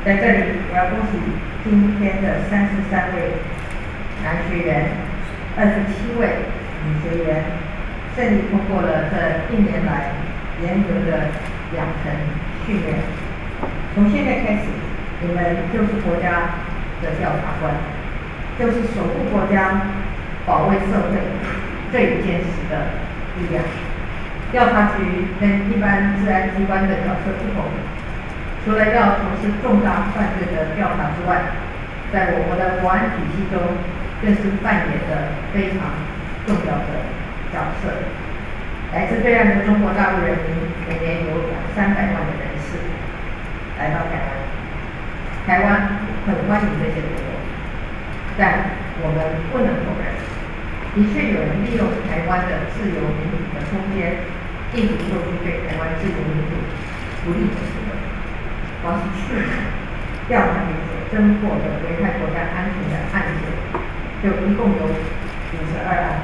在这里，我要恭喜今天的33位男学员、27位女学员顺利通过了这1年来严格的养成训练。从现在开始，你们就是国家的调查官，就是守护国家、保卫社会最坚实的力量。调查局跟一般治安机关的角色不同，除了要从事重大犯罪的调查之外，在我国的国安体系中，更是扮演着非常重要的角色。来自对岸的中国大陆人民每年有200-300万的人次来到台湾，台湾很欢迎这些朋友，但我们不能否认，的确有人利用台湾的自由民主的空间，意图做出对台湾自由民主不利的行为。光是去年调查局所侦破的危害国家安全的案件，就一共有52案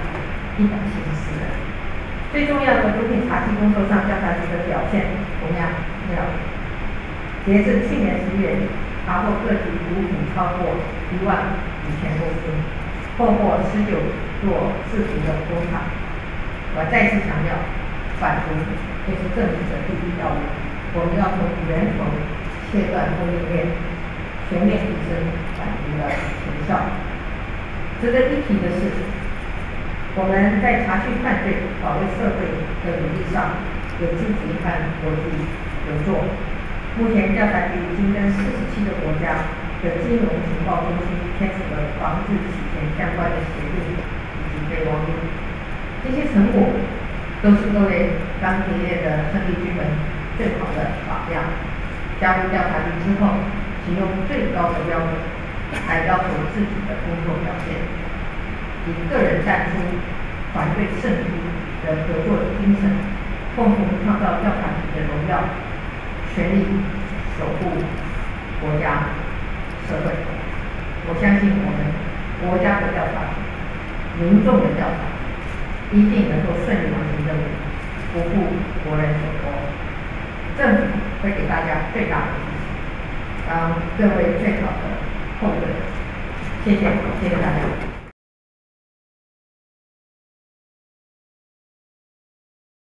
，174人。最重要的毒品查缉工作上，调查局的表现同样妙。截至去年10月，查获各级毒品超过15000公斤，破获19座制毒的工厂。我再次强调，反毒就是政府的第一要务，我们要从源头切断供应链，全面提升反毒的成效。值得一提的是，我们在查讯犯罪、保卫社会的努力上，也积极和国际合作。目前调查局已经跟47个国家的金融情报中心签署了防治洗钱相关的协定以及备忘录。这些成果都是各位钢铁业的生力军们最好的榜样。加入调查局之后，请用最高的标准来要求自己的工作表现，以个人站出、团队胜出的合作精神，共同创造调查局的荣耀，全力守护国家、社会。我相信我们国家的调查局、民众的调查局一定能够顺利完成任务，不负国人所托。政府会给大家最大的支持，当各位最好的后盾。谢谢大家。